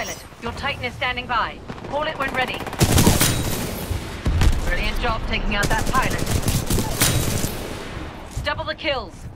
pilot. Your Titan is standing by. Call it when ready. Brilliant job taking out that pilot. Double the kills.